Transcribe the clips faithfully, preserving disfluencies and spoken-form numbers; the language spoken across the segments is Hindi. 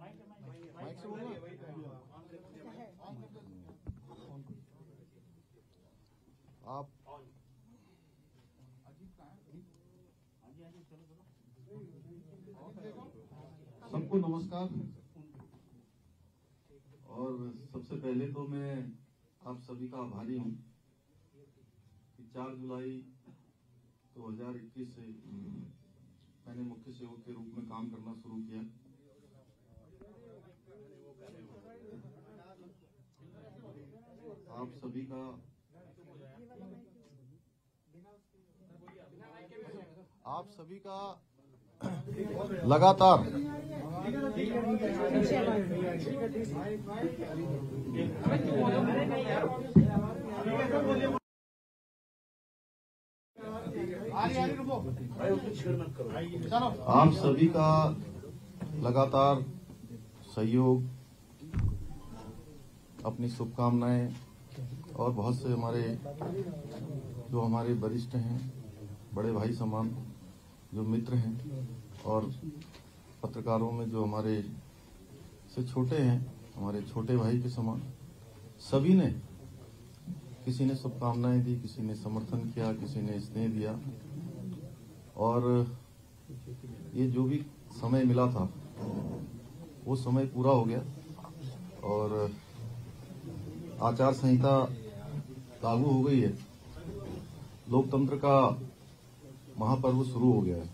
माइक से बोलना। आप सबको नमस्कार। और सबसे पहले तो मैं आप सभी का आभारी हूं कि चार जुलाई दो हज़ार इक्कीस से मैंने मुख्य सेवक के रूप में काम करना शुरू किया। आप सभी का आप सभी का लगातार आप सभी का लगातार सहयोग, अपनी शुभकामनाएं और बहुत से हमारे जो हमारे वरिष्ठ हैं, बड़े भाई समान जो मित्र हैं और पत्रकारों में जो हमारे से छोटे हैं, हमारे छोटे भाई के समान, सभी ने, किसी ने शुभकामनाएं दी, किसी ने समर्थन किया, किसी ने स्नेह दिया। और ये जो भी समय मिला था वो समय पूरा हो गया और आचार संहिता लागू हो गई है। लोकतंत्र का महापर्व शुरू हो गया है।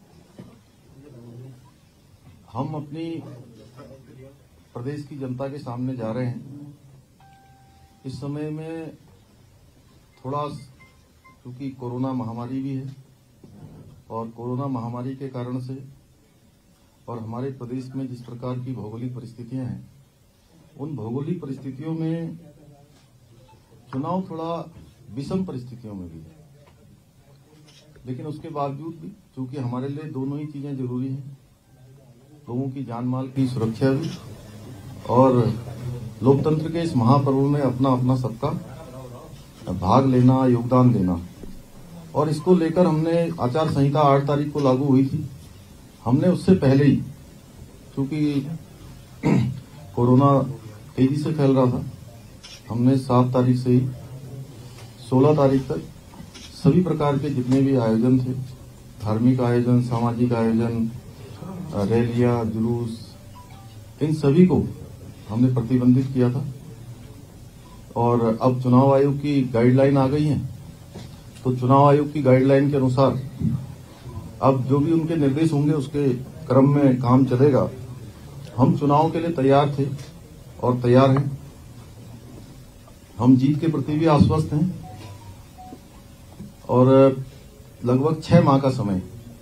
हम अपनी प्रदेश की जनता के सामने जा रहे हैं। इस समय में थोड़ा, क्योंकि कोरोना महामारी भी है और कोरोना महामारी के कारण से और हमारे प्रदेश में जिस प्रकार की भौगोलिक परिस्थितियां हैं, उन भौगोलिक परिस्थितियों में चुनाव थोड़ा विषम परिस्थितियों में भी है। लेकिन उसके बावजूद भी, चूंकि हमारे लिए दोनों ही चीजें जरूरी हैं, लोगों की जान माल की सुरक्षा भी और लोकतंत्र के इस महापर्व में अपना अपना सबका भाग लेना, योगदान देना। और इसको लेकर हमने आचार संहिता आठ तारीख को लागू हुई थी। हमने उससे पहले ही, क्योंकि कोरोना तेजी से फैल रहा था, हमने सात तारीख से ही सोलह तारीख तक सभी प्रकार के जितने भी आयोजन थे, धार्मिक आयोजन, सामाजिक आयोजन, रैलियां, जुलूस, इन सभी को हमने प्रतिबंधित किया था। और अब चुनाव आयोग की गाइडलाइन आ गई है, तो चुनाव आयोग की गाइडलाइन के अनुसार अब जो भी उनके निर्देश होंगे उसके क्रम में काम चलेगा। हम चुनाव के लिए तैयार थे और तैयार हैं। हम जीत के प्रति भी आश्वस्त हैं और लगभग छह माह का समय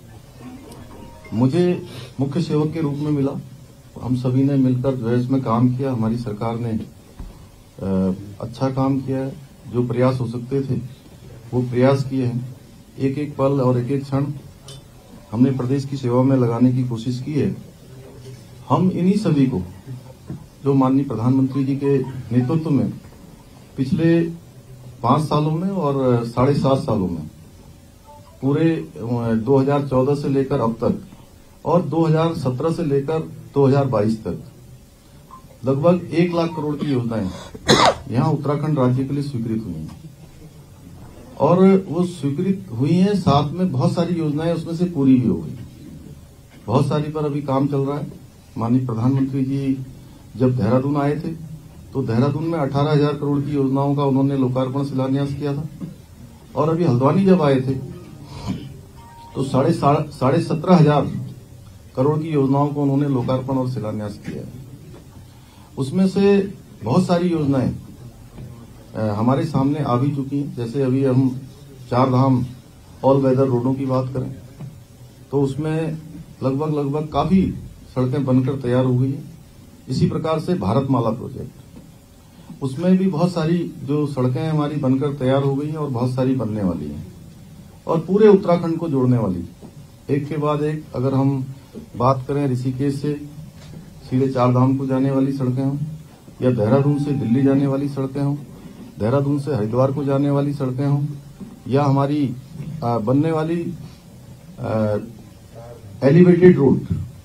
मुझे मुख्य सेवक के रूप में मिला। हम सभी ने मिलकर जो है इसमें काम किया। हमारी सरकार ने अच्छा काम किया है। जो प्रयास हो सकते थे वो प्रयास किए हैं। एक एक पल और एक एक क्षण हमने प्रदेश की सेवा में लगाने की कोशिश की है। हम इन्हीं सभी को, जो माननीय प्रधानमंत्री जी के नेतृत्व में पिछले पांच सालों में और साढ़े सात सालों में, पूरे दो हज़ार चौदह से लेकर अब तक और दो हज़ार सत्रह से लेकर दो हज़ार बाईस तक लगभग एक लाख करोड़ की योजनाएं यहां उत्तराखंड राज्य के लिए स्वीकृत हुई हैं। और वो स्वीकृत हुई हैं, साथ में बहुत सारी योजनाएं उसमें से पूरी भी हो गई। बहुत सारी पर अभी काम चल रहा है। माननीय प्रधानमंत्री जी जब देहरादून आए थे तो देहरादून में अठारह हजार करोड़ की योजनाओं का उन्होंने लोकार्पण शिलान्यास किया था। और अभी हल्द्वानी जब आए थे तो साढ़े साढ़े सत्रह हजार करोड़ की योजनाओं को उन्होंने लोकार्पण और शिलान्यास किया है। उसमें से बहुत सारी योजनाएं हमारे सामने आ भी चुकी हैं। जैसे अभी हम चार धाम ऑल वेदर रोडों की बात करें तो उसमें लगभग लगभग काफी सड़कें बनकर तैयार हो गई है। इसी प्रकार से भारतमाला प्रोजेक्ट, उसमें भी बहुत सारी जो सड़कें हमारी बनकर तैयार हो गई हैं और बहुत सारी बनने वाली हैं और पूरे उत्तराखंड को जोड़ने वाली। एक के बाद एक, अगर हम बात करें ऋषिकेश से सीधे चार धाम को जाने वाली सड़कें हों, या देहरादून से दिल्ली जाने वाली सड़कें हों, देहरादून से हरिद्वार को जाने वाली सड़कें हों, या हमारी आ, बनने वाली आ, एलिवेटेड रोड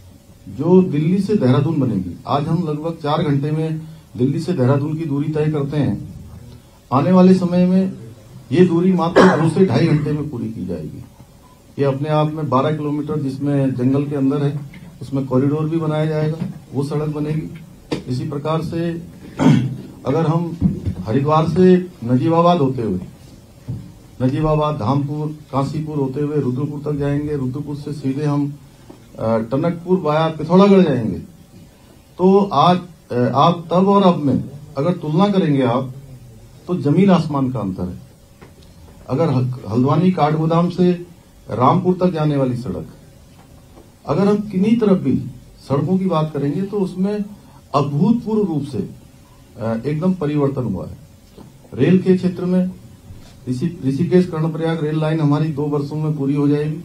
जो दिल्ली से देहरादून बनेगी, आज हम लगभग चार घंटे में दिल्ली से देहरादून की दूरी तय करते हैं। आने वाले समय में ये दूरी मात्र दो से ढाई घंटे में पूरी की जाएगी। ये अपने आप में बारह किलोमीटर, जिसमें जंगल के अंदर है, उसमें कॉरिडोर भी बनाया जाएगा, वो सड़क बनेगी। इसी प्रकार से अगर हम हरिद्वार से नजीबाबाद होते हुए, नजीबाबाद, धामपुर, काशीपुर होते हुए रुद्रपुर तक जाएंगे, रुद्रपुर से सीधे हम टनकपुर वाया पिथौरागढ़ जाएंगे, तो आज आप तब और अब में अगर तुलना करेंगे आप, तो जमीन आसमान का अंतर है। अगर हल्द्वानी काठगोदाम से रामपुर तक जाने वाली सड़क, अगर हम किन्हीं तरफ भी सड़कों की बात करेंगे तो उसमें अभूतपूर्व रूप से एकदम परिवर्तन हुआ है। रेल के क्षेत्र में ऋषिकेश कर्णप्रयाग रेल लाइन हमारी दो वर्षों में पूरी हो जाएगी,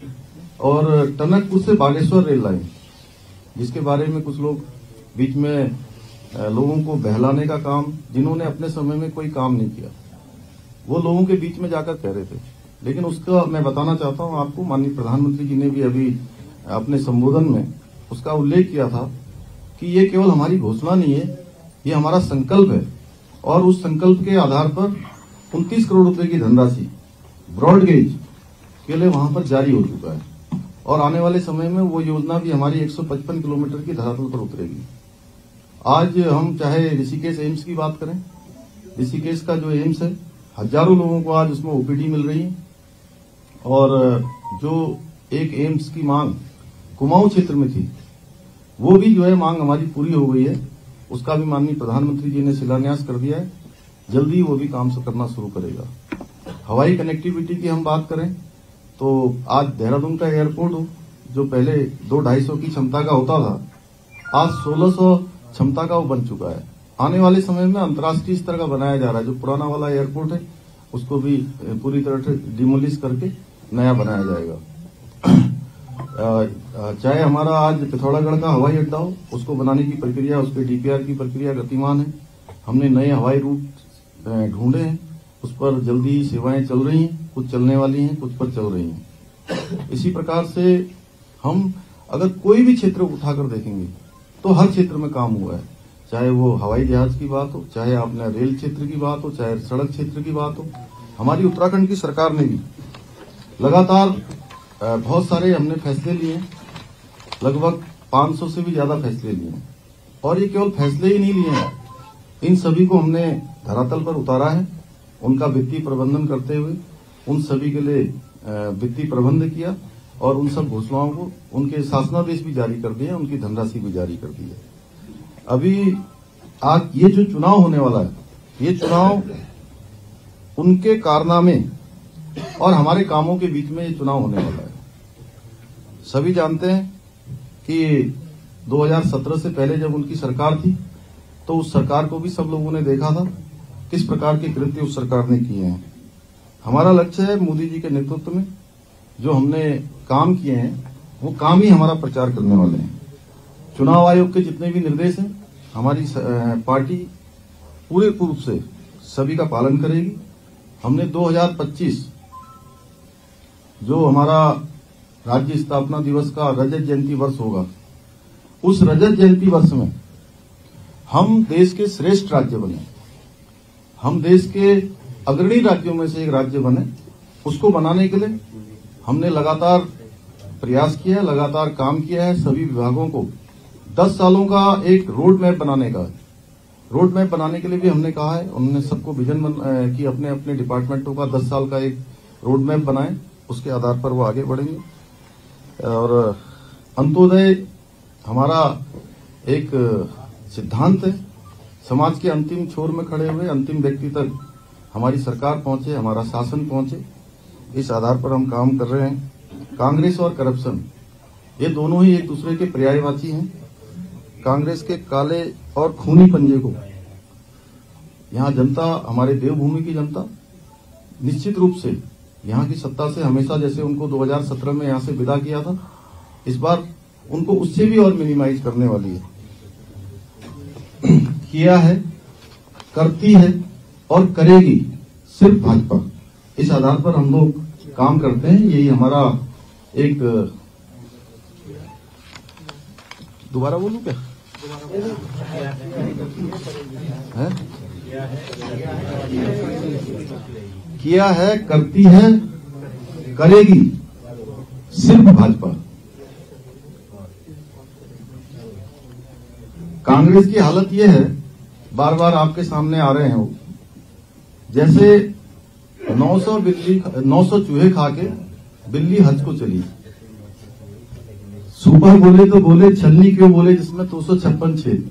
और टनकपुर से बागेश्वर रेल लाइन, जिसके बारे में कुछ लोग बीच में लोगों को बहलाने का काम, जिन्होंने अपने समय में कोई काम नहीं किया, वो लोगों के बीच में जाकर कह रहे थे। लेकिन उसका मैं बताना चाहता हूं आपको, माननीय प्रधानमंत्री जी ने भी अभी अपने संबोधन में उसका उल्लेख किया था कि ये केवल हमारी घोषणा नहीं है, ये हमारा संकल्प है। और उस संकल्प के आधार पर उनतीस करोड़ रुपए की धनराशि ब्रॉडगेज के लिए वहां पर जारी हो चुका है, और आने वाले समय में वो योजना भी हमारी एक सौ पचपन किलोमीटर की धरातल पर उतरेगी। आज हम चाहे ऋषिकेश एम्स की बात करें, ऋषिकेश का जो एम्स है, हजारों लोगों को आज उसमें ओपीडी मिल रही है, और जो एक एम्स की मांग कुमाऊं क्षेत्र में थी, वो भी जो है मांग हमारी पूरी हो गई है। उसका भी माननीय प्रधानमंत्री जी ने शिलान्यास कर दिया है, जल्दी वो भी काम करना शुरू करेगा। हवाई कनेक्टिविटी की हम बात करें तो आज देहरादून का एयरपोर्ट हो, जो पहले दो ढाई सौ की क्षमता का होता था, आज सोलह सौ क्षमता का वो बन चुका है। आने वाले समय में अंतर्राष्ट्रीय स्तर का बनाया जा रहा है। जो पुराना वाला एयरपोर्ट है उसको भी पूरी तरह से डिमोलिश करके नया बनाया जाएगा। चाहे हमारा आज पिथौरागढ़ का हवाई अड्डा हो, उसको बनाने की प्रक्रिया, उसके डीपीआर की प्रक्रिया गतिमान है। हमने नए हवाई रूट ढूंढे हैं, उस पर जल्दी ही सेवाएं चल रही हैं, कुछ चलने वाली हैं, कुछ पर चल रही हैं। इसी प्रकार से हम अगर कोई भी क्षेत्र उठाकर देखेंगे तो हर क्षेत्र में काम हुआ है, चाहे वो हवाई जहाज की बात हो, चाहे आपने रेल क्षेत्र की बात हो, चाहे सड़क क्षेत्र की बात हो। हमारी उत्तराखंड की सरकार ने भी लगातार बहुत सारे हमने फैसले लिए, लगभग पाँच सौ से भी ज्यादा फैसले लिए, और ये केवल फैसले ही नहीं लिए हैं, इन सभी को हमने धरातल पर उतारा है। उनका वित्तीय प्रबंधन करते हुए उन सभी के लिए वित्तीय प्रबंध किया, और उन सब घोषणाओं को उनके शासनादेश भी जारी कर दिए, उनकी धनराशि भी जारी कर दी है। अभी आज ये जो चुनाव होने वाला है, ये चुनाव उनके कारनामे और हमारे कामों के बीच में ये चुनाव होने वाला है। सभी जानते हैं कि दो हज़ार सत्रह से पहले जब उनकी सरकार थी, तो उस सरकार को भी सब लोगों ने देखा था किस प्रकार के कृत्य उस सरकार ने किए हैं। हमारा लक्ष्य है मोदी जी के नेतृत्व में जो हमने काम किए हैं, वो काम ही हमारा प्रचार करने वाले हैं। चुनाव आयोग के जितने भी निर्देश हैं, हमारी पार्टी पूरे रूप से सभी का पालन करेगी। हमने दो हज़ार पच्चीस जो हमारा राज्य स्थापना दिवस का रजत जयंती वर्ष होगा, उस रजत जयंती वर्ष में हम देश के श्रेष्ठ राज्य बने, हम देश के अग्रणी राज्यों में से एक राज्य बने। उसको बनाने के लिए हमने लगातार प्रयास किया, लगातार काम किया है। सभी विभागों को दस सालों का एक रोड मैप बनाने का रोड मैप बनाने के लिए भी हमने कहा है। उन्होंने सबको विजन बन, कि अपने अपने डिपार्टमेंटों का दस साल का एक रोड मैप बनाएं, उसके आधार पर वो आगे बढ़ेंगे। और अंत्योदय हमारा एक सिद्धांत है, समाज के अंतिम छोर में खड़े हुए अंतिम व्यक्ति तक हमारी सरकार पहुंचे, हमारा शासन पहुंचे, इस आधार पर हम काम कर रहे हैं। कांग्रेस और करप्शन ये दोनों ही एक दूसरे के पर्यायवाची हैं। कांग्रेस के काले और खूनी पंजे को यहाँ जनता, हमारे देवभूमि की जनता निश्चित रूप से यहाँ की सत्ता से हमेशा, जैसे उनको दो हज़ार सत्रह में यहाँ से विदा किया था, इस बार उनको उससे भी और मिनिमाइज करने वाली है। किया है, करती है और करेगी सिर्फ भाजपा। इस आधार पर हम लोग काम करते हैं। यही हमारा एक दोबारा बोलूं क्या है? किया है, करती है, करेगी सिर्फ भाजपा। कांग्रेस की हालत यह है, बार बार आपके सामने आ रहे हैं वो, जैसे नौ सौ बिल्ली नौ सौ चूहे खा के बिल्ली हज को चली। सुपर बोले तो बोले, छलनी क्यों बोले जिसमें दो सौ छप्पन छेद।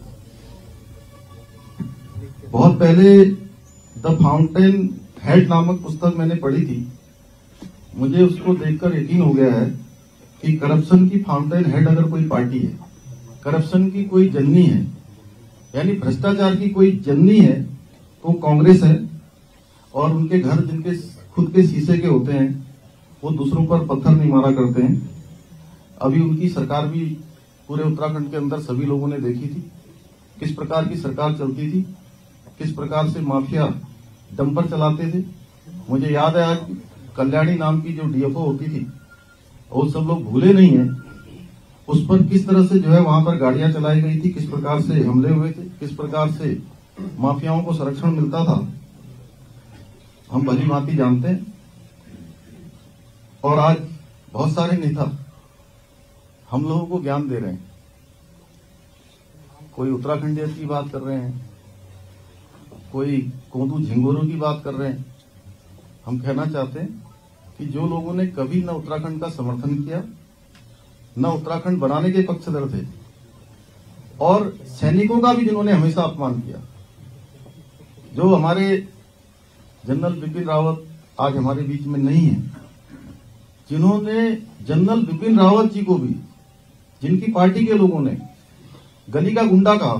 बहुत पहले द फाउंटेन हेड नामक पुस्तक मैंने पढ़ी थी। मुझे उसको देखकर यकीन हो गया है कि करप्शन की फाउंटेन हेड अगर कोई पार्टी है, करप्शन की कोई जननी है, यानी भ्रष्टाचार की कोई जननी है, तो कांग्रेस है। और उनके घर जिनके खुद के शीशे के होते हैं, वो दूसरों पर पत्थर नहीं मारा करते हैं। अभी उनकी सरकार भी पूरे उत्तराखंड के अंदर सभी लोगों ने देखी थी, किस प्रकार की सरकार चलती थी, किस प्रकार से माफिया डंपर चलाते थे। मुझे याद है, आज कल्याणी नाम की जो डीएफओ होती थी, वो सब लोग भूले नहीं है, उस पर किस तरह से जो है वहां पर गाड़ियां चलाई गई थी, किस प्रकार से हमले हुए थे, किस प्रकार से माफियाओं को संरक्षण मिलता था, हम भली भांति जानते हैं। और आज बहुत सारे नेता हम लोगों को ज्ञान दे रहे हैं। कोई उत्तराखंडियत की बात कर रहे हैं, कोई कोंदू झिंगोरों की बात कर रहे हैं। हम कहना चाहते हैं कि जो लोगों ने कभी न उत्तराखंड का समर्थन किया, न उत्तराखंड बनाने के पक्षधर थे, और सैनिकों का भी जिन्होंने हमेशा अपमान किया, जो हमारे जनरल बिपिन रावत आज हमारे बीच में नहीं है, जिन्होंने जनरल बिपिन रावत जी को भी, जिनकी पार्टी के लोगों ने गली का गुंडा कहा,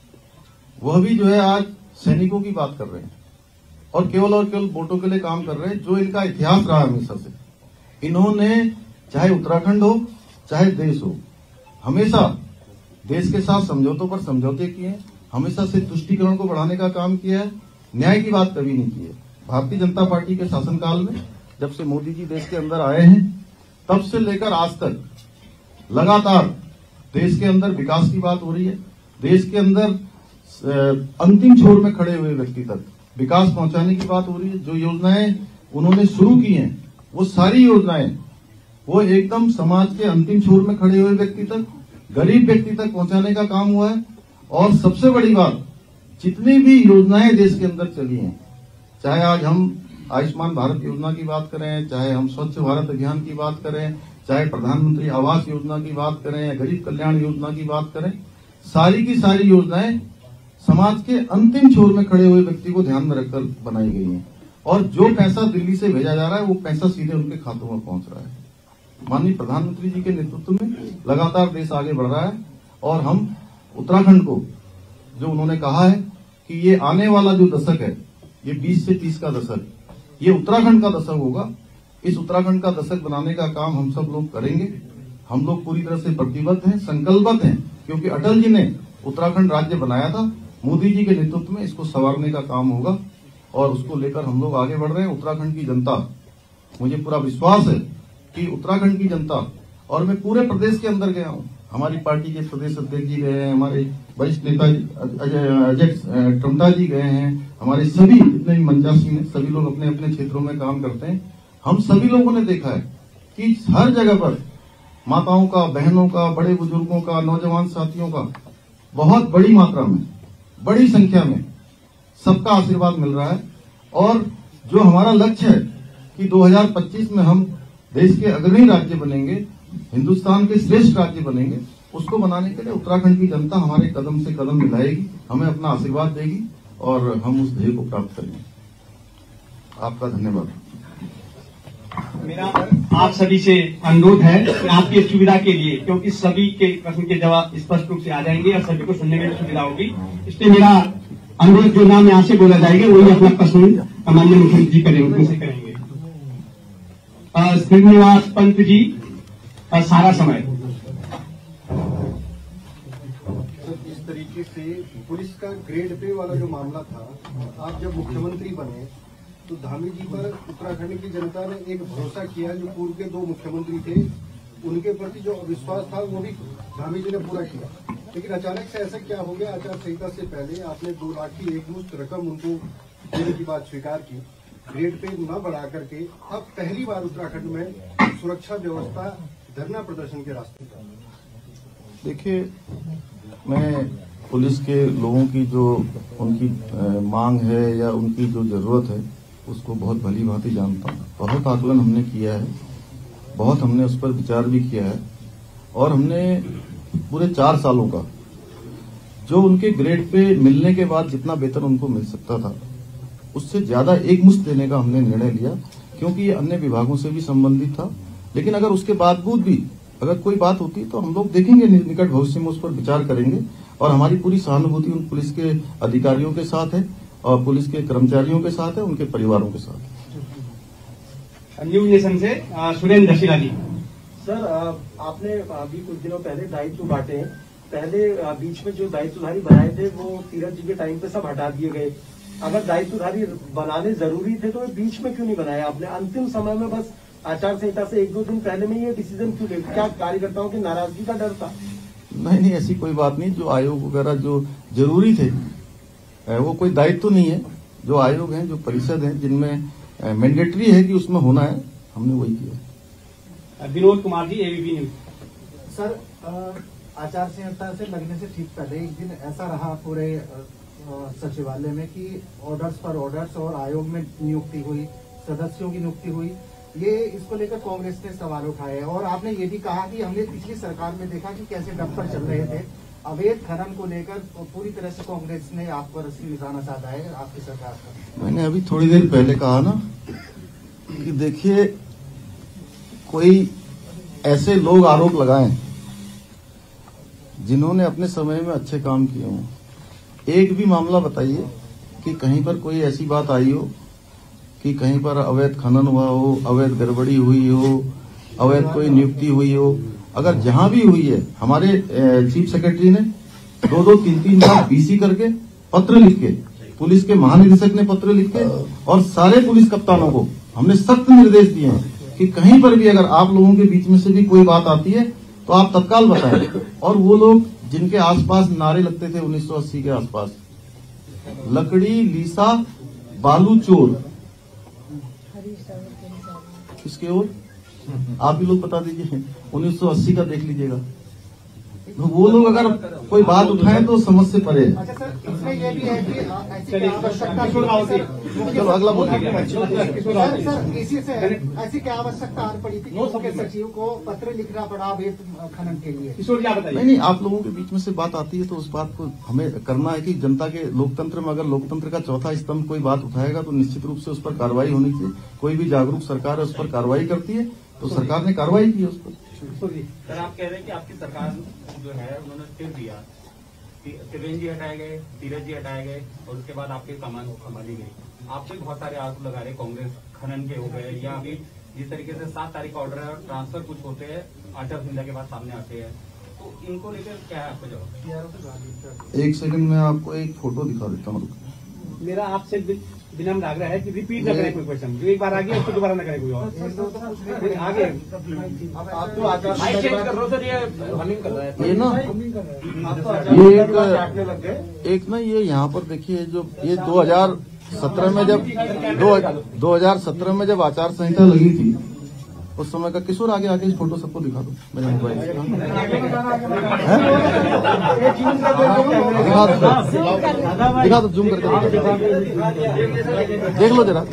वह भी जो है आज सैनिकों की बात कर रहे हैं और केवल और केवल वोटों के लिए काम कर रहे हैं, जो इनका इतिहास रहा हमेशा से। इन्होंने चाहे उत्तराखंड हो चाहे देश हो, हमेशा देश के साथ समझौतों पर समझौते किए, हमेशा से तुष्टीकरण को बढ़ाने का काम किया है, न्याय की बात कभी नहीं की है। भारतीय जनता पार्टी के शासनकाल में जब से मोदी जी देश के अंदर आए हैं, तब से लेकर आज तक लगातार देश के अंदर विकास की बात हो रही है। देश के अंदर अंतिम छोर में खड़े हुए व्यक्ति तक विकास पहुंचाने की बात हो रही है। जो योजनाएं उन्होंने शुरू की हैं, वो सारी योजनाएं वो एकदम समाज के अंतिम छोर में खड़े हुए व्यक्ति तक, गरीब व्यक्ति तक पहुंचाने का काम हुआ है। और सबसे बड़ी बात, जितनी भी योजनाएं देश के अंदर चली हैं, चाहे आज हम आयुष्मान भारत योजना की बात करें, चाहे हम स्वच्छ भारत अभियान की बात करें, चाहे प्रधानमंत्री आवास योजना की बात करें या गरीब कल्याण योजना की बात करें, सारी की सारी योजनाएं समाज के अंतिम छोर में खड़े हुए व्यक्ति को ध्यान में रखकर बनाई गई हैं। और जो पैसा दिल्ली से भेजा जा रहा है, वो पैसा सीधे उनके खातों में पहुंच रहा है। माननीय प्रधानमंत्री जी के नेतृत्व में लगातार देश आगे बढ़ रहा है। और हम उत्तराखंड को, जो उन्होंने कहा है कि ये आने वाला जो दशक है, ये बीस से तीस का दशक, ये उत्तराखंड का दशक होगा। इस उत्तराखंड का दशक बनाने का काम हम सब लोग करेंगे। हम लोग पूरी तरह से प्रतिबद्ध हैं, संकल्पबद्ध हैं, क्योंकि अटल जी ने उत्तराखंड राज्य बनाया था। मोदी जी के नेतृत्व में इसको संवारने का काम होगा और उसको लेकर हम लोग आगे बढ़ रहे हैं। उत्तराखंड की जनता, मुझे पूरा विश्वास है कि उत्तराखंड की जनता, और मैं पूरे प्रदेश के अंदर गया हूं, हमारी पार्टी के प्रदेश अध्यक्ष जी गए हैं, हमारे वरिष्ठ नेता अजय टमटा जी गए हैं, हमारे सभी जितने भी मंचासी हैं, सभी लोग अपने अपने क्षेत्रों में काम करते हैं। हम सभी लोगों ने देखा है कि हर जगह पर माताओं का, बहनों का, बड़े बुजुर्गों का, नौजवान साथियों का बहुत बड़ी मात्रा में, बड़ी संख्या में सबका आशीर्वाद मिल रहा है। और जो हमारा लक्ष्य है कि दो हज़ार पच्चीस में हम देश के अग्रणी राज्य बनेंगे, हिंदुस्तान के श्रेष्ठ राज्य बनेंगे, उसको बनाने के लिए उत्तराखंड की जनता हमारे कदम से कदम मिलाएगी, हमें अपना आशीर्वाद देगी और हम उस ध्येय को प्राप्त करेंगे। आपका धन्यवाद। मेरा आप सभी से अनुरोध है कि आपकी सुविधा के लिए, क्योंकि सभी के प्रश्न के जवाब स्पष्ट रूप से आ जाएंगे और सभी को सुनने में सुविधा होगी, इसलिए मेरा अनुरोध, जो नाम यहाँ से बोला जाएगा वही अपना प्रश्न माननीय मुख्यमंत्री जी करेंगे, उनसे करेंगे। श्रीनिवास पंत जी, सारा समय। इस तरीके से पुलिस का ग्रेड पे वाला जो मामला था, आप जब मुख्यमंत्री बने तो धामी जी पर उत्तराखंड की जनता ने एक भरोसा किया, जो पूर्व के दो मुख्यमंत्री थे उनके प्रति जो अविश्वास था वो भी धामी जी ने पूरा किया। लेकिन अचानक से ऐसा क्या हो गया, आचार संहिता से पहले आपने दो लाख की एक मुश्त रकम उनको देने की बात स्वीकार की, ग्रेड पे न बढ़ा करके अब पहली बार उत्तराखंड में सुरक्षा व्यवस्था धरना प्रदर्शन के रास्ते पर। देखिए, मैं पुलिस के लोगों की जो उनकी मांग है या उनकी जो जरूरत है उसको बहुत भली भांति जानता हूँ। बहुत आकलन हमने किया है, बहुत हमने उस पर विचार भी किया है और हमने पूरे चार सालों का जो उनके ग्रेड पे मिलने के बाद जितना वेतन उनको मिल सकता था उससे ज्यादा एक मुश्त देने का हमने निर्णय लिया, क्योंकि ये अन्य विभागों से भी संबंधित था। लेकिन अगर उसके बावजूद भी अगर कोई बात होती तो हम लोग देखेंगे, निकट भविष्य में उस पर विचार करेंगे और हमारी पूरी सहानुभूति उन पुलिस के अधिकारियों के साथ है और पुलिस के कर्मचारियों के साथ है, उनके परिवारों के साथ है। न्यू नेशन से सुरेंद्र दशीला जी। सर, आपने अभी कुछ दिनों पहले दायित्व बांटे हैं। पहले बीच में जो दायित्वधारी बनाए थे वो तीरथ जी के टाइम पे सब हटा दिए गए। अगर दायित्वधारी बनाने जरूरी थे तो बीच में क्यों नहीं बनाया आपने? अंतिम समय में बस आचार संहिता से एक दो दिन पहले में ये डिसीजन क्यों ले? क्या कार्यकर्ताओं की नाराजगी का डर था? नहीं नहीं, ऐसी कोई बात नहीं। जो आयोग वगैरह जो जरूरी थे वो कोई दायित्व तो नहीं है। जो आयोग हैं, जो परिषद हैं, जिनमें मैंडेटरी है कि उसमें होना है, हमने वही किया। Vinod Kumar ji, ABP news. Sir, आचार संहिता से लगने से ठीक पहले एक दिन ऐसा रहा पूरे सचिवालय में कि ऑर्डर्स पर ऑर्डर्स और आयोग में नियुक्ति हुई, सदस्यों की नियुक्ति हुई। ये इसको लेकर कांग्रेस ने सवाल उठाए और आपने ये भी कहा कि हमने पिछली सरकार में देखा कि कैसे डंपर चल रहे थे। अवैध खनन को लेकर पूरी तरह से कांग्रेस ने आप पर निशाना साधा है आपकी सरकार का। मैंने अभी थोड़ी देर पहले कहा ना कि देखिए, कोई ऐसे लोग आरोप लगाएं जिन्होंने अपने समय में अच्छे काम किए हों। एक भी मामला बताइए कि कहीं पर कोई ऐसी बात आई हो कि कहीं पर अवैध खनन हुआ हो, अवैध गड़बड़ी हुई हो, अवैध कोई नियुक्ति हुई हो। अगर जहां भी हुई है, हमारे चीफ सेक्रेटरी ने दो दो तीन तीन बार बीसी करके पत्र लिख के, पुलिस के महानिदेशक ने पत्र लिख के और सारे पुलिस कप्तानों को हमने सख्त निर्देश दिए हैं कि कहीं पर भी अगर आप लोगों के बीच में से भी कोई बात आती है तो आप तत्काल बताएं। और वो लोग जिनके आसपास नारे लगते थे उन्नीस सौ अस्सी के आसपास, लकड़ी लीसा बालू चोर, किसके ओर आप भी लोग बता दीजिए। उन्नीस सौ अस्सी का देख लीजिएगा। तो वो लोग अगर कोई बात उठाएं तो समझ से परे। अच्छा सर, इसमें ये भी है कि ऐसी आवश्यकता चलो अगला बोलिए। सर, इसी से ऐसी क्या आवश्यकता आ पड़ी थी मुख्य सचिव को पत्र लिखना पड़ा अवैध खनन के लिए? नहीं नहीं, आप लोगों के बीच में से बात आती है तो उस बात को हमें करना है कि जनता के लोकतंत्र में अगर लोकतंत्र का चौथा स्तंभ कोई बात उठाएगा तो निश्चित रूप से उस पर कार्रवाई होनी चाहिए। कोई भी जागरूक सरकार है उस पर कार्रवाई करती है, तो सरकार ने कार्रवाई की उस पर। सर, आप कह रहे हैं कि आपकी सरकार जो है उन्होंने स्टिल दिया, त्रिवेंद्र जी हटाए गए, तीरथ जी हटाए गए और उसके बाद आपके सामान संभाली गई। आप पे बहुत सारे आरोप लगा रहे, कांग्रेस खनन के हो गए या अभी जिस तरीके से सात तारीख का ऑर्डर है और ट्रांसफर कुछ होते हैं आचार संहिता के बाद सामने आते हैं, तो इनको लेकर क्या है आपका जवाब? एक सेकंड में आपको एक फोटो दिखा देता हूँ। मेरा आपसे विनम्र आग्रह है कि रिपीट न करें कोई क्वेश्चन, जो एक बार आ गया उसको दोबारा न करें कोई और आगे। आप तो आचार ये ना ये एक एक ना ये यहाँ पर देखिए, जो ये दो हज़ार सत्रह में जब दो हज़ार सत्रह में जब आचार संहिता लगी थी उस समय का किशोर आगे आगे इस फोटो सबको दिखा दो मेरे मोबाइल से। दिखा दो दिखा दो जूम करके देख लो जरा।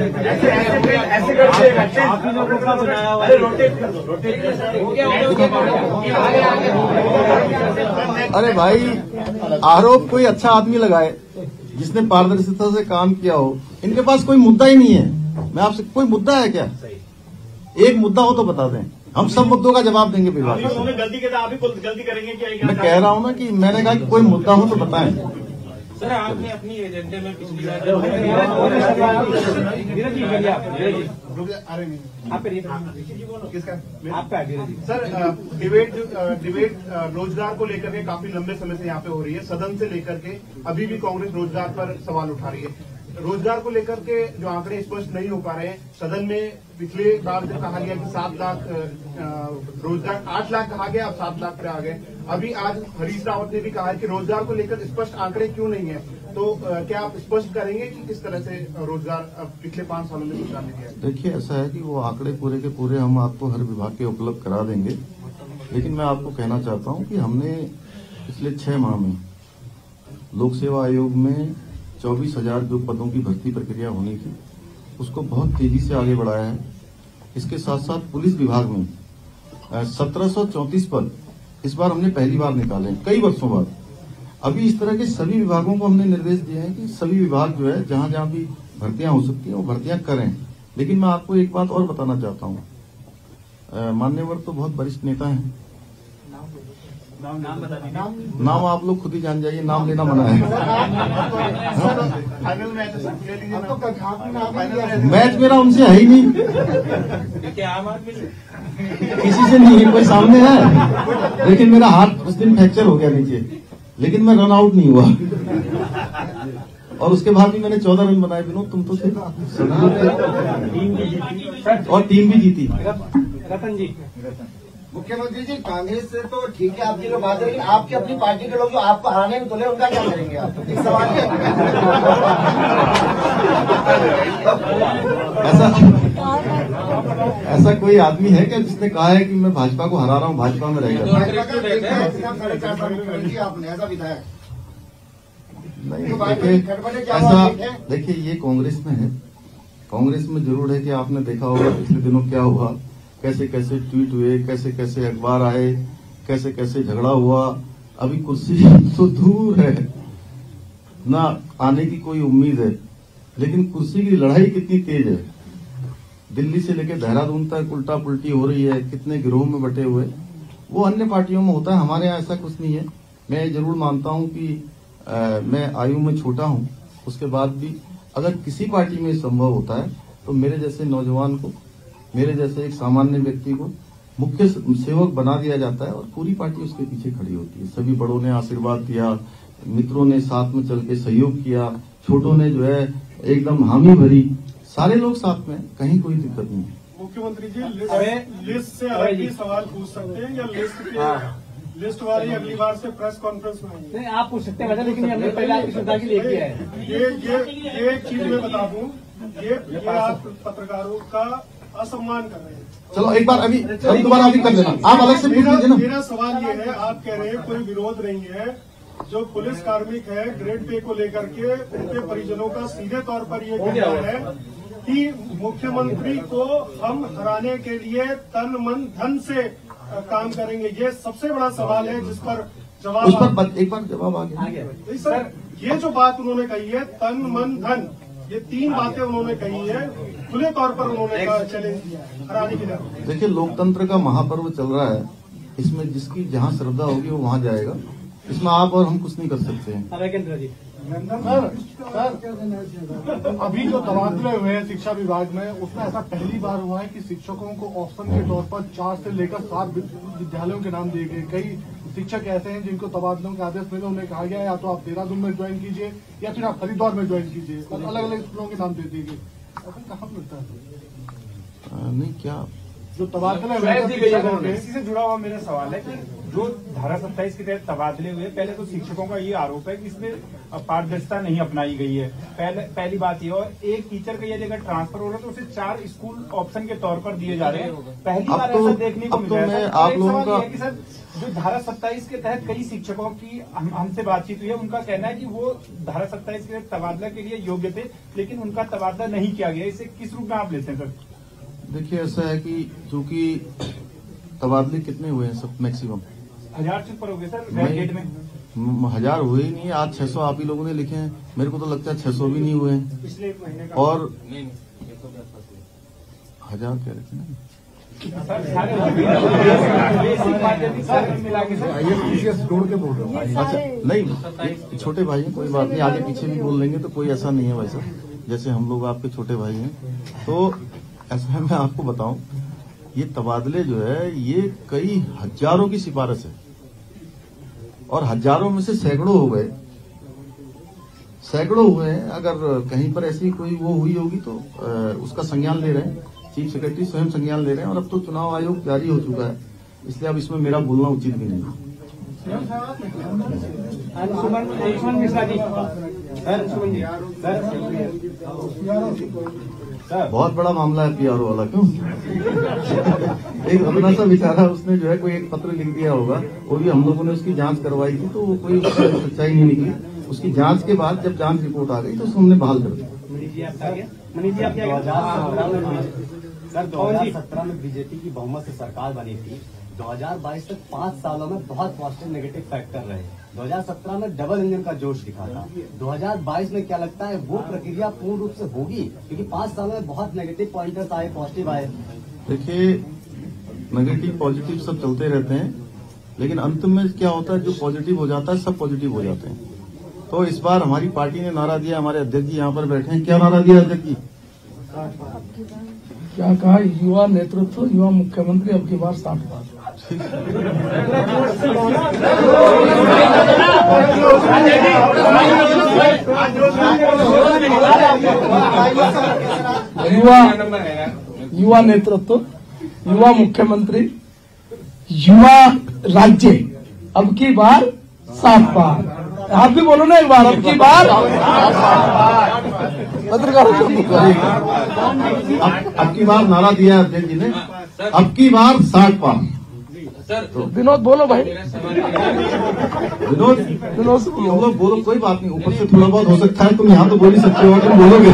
अरे भाई, आरोप कोई अच्छा आदमी लगाए जिसने पारदर्शिता से काम किया हो। इनके पास कोई मुद्दा ही नहीं है। मैं आपसे, कोई मुद्दा है क्या? एक मुद्दा हो तो बता दें, हम सब मुद्दों का जवाब देंगे। विभाग गलती के आप भी गलती करेंगे क्या? मैं कह रहा हूं ना कि मैंने कहा कि कोई मुद्दा हो तो बताएं। सर, आपने अपनी एजेंडे में पिछली बार आपका सर, डिबेट डिबेट रोजगार को लेकर के काफी लंबे समय से यहाँ पे हो रही है। सदन से लेकर के अभी भी कांग्रेस रोजगार पर सवाल उठा रही है। रोजगार को लेकर के जो आंकड़े स्पष्ट नहीं हो पा रहे हैं, सदन में पिछले बार जब कहा गया कि सात लाख रोजगार, आठ लाख कहा गया, अब सात लाख पे आ गए। अभी आज हरीश रावत ने भी कहा है कि रोजगार को लेकर स्पष्ट आंकड़े क्यों नहीं है, तो क्या आप स्पष्ट करेंगे कि किस तरह से रोजगार पिछले पांच सालों में सरकार ने किया? देखिए, ऐसा है कि वो आंकड़े पूरे के पूरे हम आपको हर विभाग के उपलब्ध करा देंगे, लेकिन मैं आपको कहना चाहता हूं कि हमने पिछले छह माह में लोक सेवा आयोग में चौबीस हजार जो पदों की भर्ती प्रक्रिया होनी थी उसको बहुत तेजी से आगे बढ़ाया है। इसके साथ साथ पुलिस विभाग में सत्रह सौ चौंतीस पद इस बार हमने पहली बार निकाले कई वर्षों बाद। अभी इस तरह के सभी विभागों को हमने निर्देश दिए हैं कि सभी विभाग जो है जहां जहां भी भर्तियां हो सकती हैं वो भर्तियां करें। लेकिन मैं आपको एक बात और बताना चाहता हूं, मान्यवर तो बहुत वरिष्ठ नेता हैं, नाम नाम बता दीजिए। नाम, नाम आप लोग खुद ही जान जाइए, नाम लेना मना है। फाइनल मैच है सर, ले लीजिए नाम। मैच मेरा उनसे है ही नहीं, क्या आम आदमी से? किसी से नहीं है, कोई सामने है, लेकिन मेरा हाथ उस दिन फ्रैक्चर हो गया नीचे, लेकिन मैं रन आउट नहीं हुआ। और उसके बाद भी मैंने चौदह रन बनाए। विनोद तुम तो थे, और टीम भी जीती। रतन जी, मुख्यमंत्री जी, कांग्रेस से तो ठीक है आपकी लोग बात, लेकिन आपकी अपनी पार्टी के लोग जो आपको हराने में तुले उनका क्या करेंगे आप? एक सवाल है। ऐसा ऐसा कोई आदमी है क्या जिसने कहा है कि मैं भाजपा को हरा रहा हूँ, भाजपा में रहेगा? आपने ऐसा विधायक नहीं, देखिए ऐसा, देखिए ये कांग्रेस में है, कांग्रेस में जरूर है कि आपने देखा होगा पिछले दिनों क्या हुआ, कैसे कैसे ट्वीट हुए, कैसे कैसे अखबार आए, कैसे कैसे झगड़ा हुआ। अभी कुर्सी तो दूर है, ना आने की कोई उम्मीद है, लेकिन कुर्सी की लड़ाई कितनी तेज है। दिल्ली से लेकर देहरादून तक उल्टा पुल्टी हो रही है, कितने गिरोह में बटे हुए। वो अन्य पार्टियों में होता है, हमारे यहाँ ऐसा कुछ नहीं है। मैं जरूर मानता हूं कि आ, मैं आयु में छोटा हूं, उसके बाद भी अगर किसी पार्टी में संभव होता है तो मेरे जैसे नौजवान को, मेरे जैसे एक सामान्य व्यक्ति को मुख्य सेवक बना दिया जाता है और पूरी पार्टी उसके पीछे खड़ी होती है। सभी बड़ों ने आशीर्वाद दिया, मित्रों ने साथ में चल के सहयोग किया, छोटों ने जो है एकदम हामी भरी, सारे लोग साथ में, कहीं कोई दिक्कत नहीं है। मुख्यमंत्री जी, लिस्ट, लिस्ट से अलग भी सवाल पूछ सकते हैं या लिस्ट के लिस्ट वाली अगली बार से प्रेस कॉन्फ्रेंस में आएंगे? नहीं आप पूछ सकते हैं, लेकिन हमने पहले आपकी सुविधा के लिए किया है। ये ये ये एक चीज मैं बता दूं, ये ये आप पत्रकारों का असम्मान कर रहे हैं। चलो एक बार अभी अभी दोबारा अभी कर देना, आप अलग से पूछ लीजिए ना। मेरा सवाल ये है, आप कह रहे हैं कोई विरोध नहीं है, जो पुलिस कार्मिक है ग्रेड पे को लेकर के उनके परिजनों का सीधे तौर पर ये कहना है कि मुख्यमंत्री को हम हराने के लिए तन मन धन से काम करेंगे। ये सबसे बड़ा सवाल है जिस पर जवाब उस पर एक बार जवाब आ गया। नहीं सर, ये जो बात उन्होंने कही है तन मन धन, ये तीन बातें उन्होंने कही है, खुले तौर पर उन्होंने चैलेंज किया है हराने के लिए। देखिए, लोकतंत्र का महापर्व चल रहा है, इसमें जिसकी जहां श्रद्धा होगी वो वहां जाएगा, इसमें आप और हम कुछ नहीं कर सकते हैं। सर, सर अभी जो तबादले हुए हैं शिक्षा विभाग में, उसमें ऐसा पहली बार हुआ है कि शिक्षकों को ऑप्शन के तौर पर चार से लेकर सात विद्यालयों के नाम दिए गए। कई शिक्षक ऐसे हैं जिनको तबादलों के आदेश मिले, उन्हें कहा गया या तो आप देहरादून में ज्वाइन कीजिए या फिर आप हरिद्वार में ज्वाइन कीजिए, और अलग अलग स्कूलों के नाम दे दिए गए। ऐसा कहाँ मिलता है? नहीं, क्या जो तबादले इसी से जुड़ा हुआ मेरा सवाल है कि जो धारा सत्ताईस के तहत तबादले हुए, पहले तो शिक्षकों का ये आरोप है कि इसमें पारदर्शिता नहीं अपनाई गई है। पहले पहली बात ये, और एक टीचर का यदि अगर ट्रांसफर हो रहा है तो उसे चार स्कूल ऑप्शन के तौर पर दिए जा रहे हैं। पहली बार तो, ऐसा देखने को मिला है। आप लोगों का कि सर, जो धारा सत्ताईस के तहत कई शिक्षकों की हम, हमसे बातचीत हुई है, उनका कहना है कि वो धारा सत्ताईस के तहत तबादला के लिए योग्य थे, लेकिन उनका तबादला नहीं किया गया। इसे किस रूप में आप लेते हैं सर? देखिए, ऐसा है कि चूंकि तबादले कितने हुए हैं, सब मैक्सिमम हजार से ऊपर हो गए सर डेट में। हजार हुए ही नहीं है। आज छह सौ आप ही लोगों ने लिखे हैं, मेरे को तो लगता है छह सौ भी नहीं हुए हैं। पिछले एक महीने का और हजार कह रहे थे ना अच्छा, नहीं, एक छोटे भाई हैं, कोई बात नहीं, आगे पीछे भी बोल लेंगे तो कोई ऐसा नहीं है वैसा, जैसे हम लोग आपके छोटे भाई हैं। तो ऐसा मैं आपको बताऊं, ये तबादले जो है ये कई हजारों की सिफारिश है और हजारों में से सैकड़ों हो गए। सैकड़ों हुए हैं। अगर कहीं पर ऐसी कोई वो हुई होगी तो आ, उसका संज्ञान ले रहे हैं, चीफ सेक्रेटरी स्वयं संज्ञान ले रहे हैं। और अब तो चुनाव आयोग जारी हो चुका है, इसलिए अब इसमें मेरा बोलना उचित भी नहीं है। सुमन मिश्रा जी, सर सुमन जी, सर बहुत बड़ा मामला है पीआरओ वाला, क्यों? एक अपना सा बेचारा उसने जो है कोई एक पत्र लिख दिया होगा, वो भी हम लोगों ने उसकी जांच करवाई थी, तो वो कोई उसकी सच्चाई नहीं निकली। उसकी जांच के बाद जब जांच रिपोर्ट आ गई तो उसको हमने बहाल कर दिया। मनीष जी आप आगे, मनीष जी आप क्या सर दो हजार सत्रह में बीजेपी की बहुमत से सरकार बनी थी। दो हजार बाईस तक पाँच सालों में बहुत पॉजिटिव नेगेटिव फैक्टर रहे। दो हजार सत्रह में डबल इंजन का जोश दिखा था। दो हजार बाईस में क्या लगता है वो प्रक्रिया पूर्ण रूप से होगी? क्योंकि पाँच सालों में बहुत नेगेटिव पॉइंटर्स आए, पॉजिटिव आए। देखिए, नेगेटिव पॉजिटिव सब चलते रहते हैं, लेकिन अंत में क्या होता है, जो पॉजिटिव हो जाता है सब पॉजिटिव हो जाते हैं। तो इस बार हमारी पार्टी ने नारा दिया, हमारे अध्यक्ष जी यहाँ पर बैठे हैं, क्या नारा दिया अध्यक्ष जी? क्या कहा? युवा नेतृत्व, युवा मुख्यमंत्री, अब की बार साठ बार। युवा युवा नेतृत्व, युवा मुख्यमंत्री, युवा राज्य, अब की बार सात बार। आप भी बोलो ना एक बार, अब की बार पत्रकारों को। अब, अब की बार नारा दिया है अध्यक्ष जी ने, अब की बार साठ बार। तो विनोद बोलो भाई, विनोद विनोद से बोलो। हम लोग बोलो, कोई बात नहीं, ऊपर से थोड़ा बहुत हो सकता है, तुम यहाँ तो बोल ही सकते हो, तुम बोलोगे।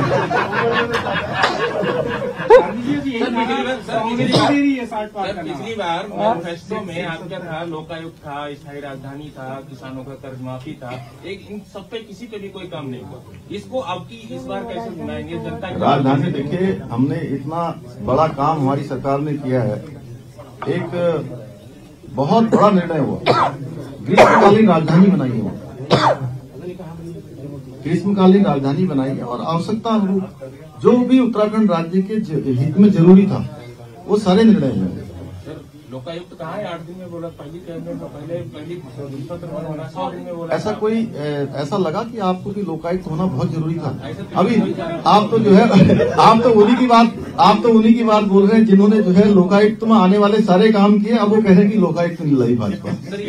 सर पिछली बार मैनिफेस्टो में आपका था, लोकायुक्त था, स्थायी राजधानी था, किसानों का कर्ज माफी था, एक इन सब पे किसी पे भी कोई काम नहीं हुआ। इसको अब की इस बार कैसे बनाएंगे जनता की? राजधानी, देखिए हमने इतना बड़ा काम हमारी सरकार ने किया है। एक बहुत बड़ा निर्णय हुआ, ग्रीष्मकालीन राजधानी बनाई है, ग्रीष्मकालीन राजधानी बनाई है। और आवश्यकता अनुरूप जो भी उत्तराखंड राज्य के हित में जरूरी था वो सारे निर्णय हुए। लोकायुक्त कहा है आठ दिन में बोला, पहली कैबिनेट में पहले पहली पत्र होना सौ दिन में बोला। ऐसा कोई ऐसा लगा कि आपको कि लोकायुक्त होना बहुत जरूरी था? अभी आप तो जो है आप तो उन्हीं की बात आप तो उन्हीं की बात बोल रहे हैं जिन्होंने जो है लोकायुक्त में आने वाले सारे काम किए। अब वो कह रहे हैं कि लोकायुक्त नहीं लाई भाजपा।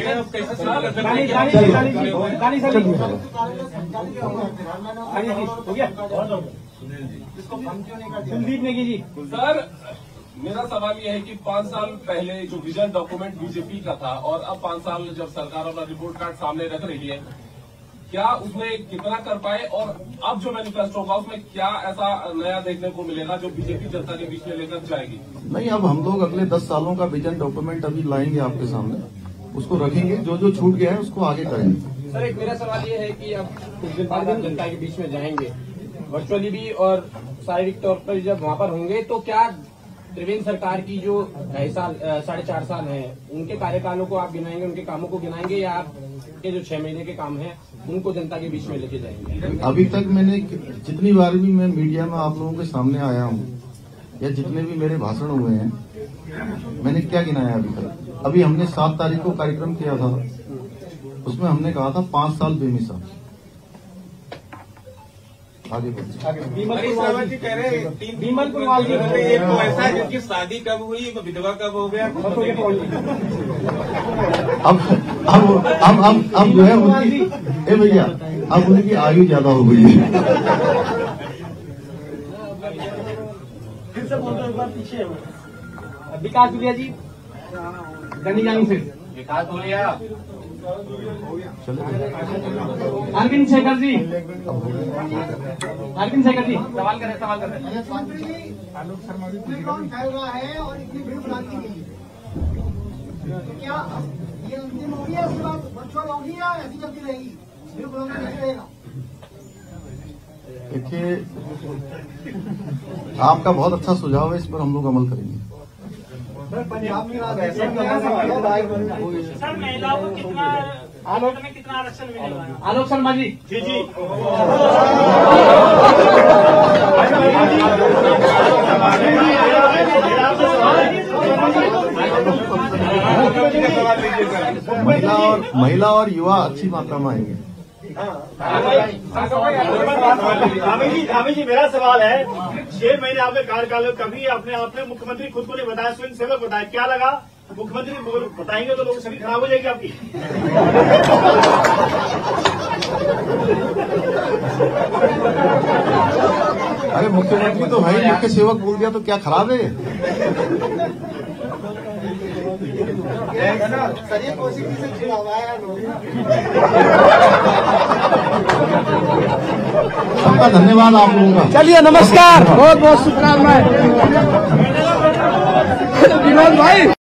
कुलदीप नेगी जी, सर मेरा सवाल यह है कि पांच साल पहले जो विजन डॉक्यूमेंट बीजेपी का था और अब पांच साल जब सरकार अपना रिपोर्ट कार्ड सामने रख रही है, क्या उसमें कितना कर पाए? और अब जो मैनिफेस्टो होगा उसमें क्या ऐसा नया देखने को मिलेगा जो बीजेपी जनता के बीच में लेकर जाएगी? नहीं, अब हम लोग अगले दस सालों का विजन डॉक्यूमेंट अभी लाएंगे आपके सामने, उसको रखेंगे, जो जो छूट गया है उसको आगे करेंगे। सर एक मेरा सवाल ये है कि अब कुछ दिन बाद आप जनता के बीच में जाएंगे, वर्चुअली भी और शारीरिक तौर पर जब वहाँ पर होंगे, तो क्या त्रिवेंद्र सरकार की जो ढाई साल साढ़े चार साल है उनके कार्यकालों को आप गिनाएंगे, उनके कामों को गिनाएंगे, या आपके जो छह महीने के काम हैं उनको जनता के बीच में लेके जाएंगे? अभी तक मैंने जितनी बार भी मैं मीडिया में आप लोगों के सामने आया हूँ या जितने भी मेरे भाषण हुए हैं, मैंने क्या गिनाया अभी तक? अभी हमने सात तारीख को कार्यक्रम किया था, उसमें हमने कहा था पांच साल बेमिसाल। आगे बिमल जी कह रहे हैं, बिमल कुमार जी कह रहे हैं, एक तो ऐसा है जिनकी शादी कब हुई, विधवा कब हो गया। अब अब अब अब अब जो है उनकी, ए भैया, अब उनकी आयु ज्यादा हो गई है। फिर से बोलते एक बार पीछे। विकास दुलिया जी, गनी जानी से विकास दुलिया, अरविंद शेखर जी, अरविंद शेखर जी सवाल करें सवाल करें आलोक शर्मा जी फैल रहा है और इतनी भीड़ बुलाती गई, क्या ये अंतिम होगी या इसके बाद वर्चुअल होगी या ऐसी चलती रहेगी? भीड़ बुलाना कैसे रहेगा? देखिए, आपका बहुत अच्छा सुझाव है, इस पर हम लोग अमल करेंगे। पंजाब में सर महिलाओं को कितना आलोक में कितना आरक्षण मिलेगा? आलोक शर्मा जी जी जी महिला और महिला और युवा अच्छी मात्रा में आएंगे। धामी जी धामी जी मेरा सवाल है, छह महीने आपके कार्यकाल में कभी अपने आपने मुख्यमंत्री खुद को नहीं बताया, स्वयं सेवक बताया, क्या लगा मुख्यमंत्री बोल बताएंगे तो लोग सभी खराब हो जाएगी आपकी? अरे मुख्यमंत्री तो भाई मुख्य सेवक बोल दिया तो क्या खराब है? सर ये कोशिश से चुनाव आया सबका धन्यवाद आप लोगों का। चलिए नमस्कार, बहुत बहुत शुभकामनाएं विनोद भाई।